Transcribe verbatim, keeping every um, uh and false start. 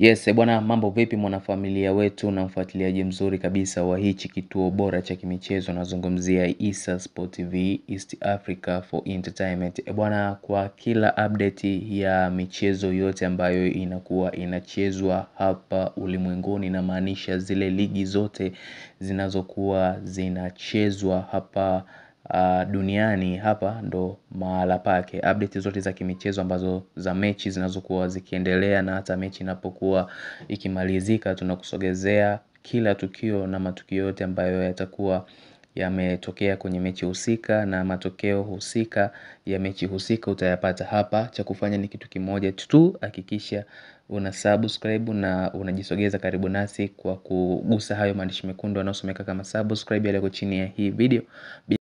Yes, eh bwana, mambo vipi mwanafamilia wetu na mfuatiliaji mzuri kabisa wa hichi kituo bora cha kimichezo. Nazungumzia Issa Sport T V, East Africa for Entertainment. Eh bwana, kwa kila update ya michezo yote ambayo inakuwa inachezwa hapa ulimwenguni, inamaanisha zile ligi zote zinazokuwa zinachezwa hapa Uh, duniani, hapa ndo mahala pake. Update zote za kimichezo ambazo za mechi zinazokuwa zikiendelea na hata mechi inapokuwa ikimalizika, tunakusogezea kila tukio na matukio yote ambayo yatakuwa yametokea kwenye mechi husika, na matokeo husika ya mechi husika utayapata hapa. Cha kufanya ni kitu kimoja tu, hakikisha una subscribe na unajisogeza karibu nasi kwa kugusa hayo maandishi mekundu yanayosomeka kama subscribe yaliyoko chini ya hii video.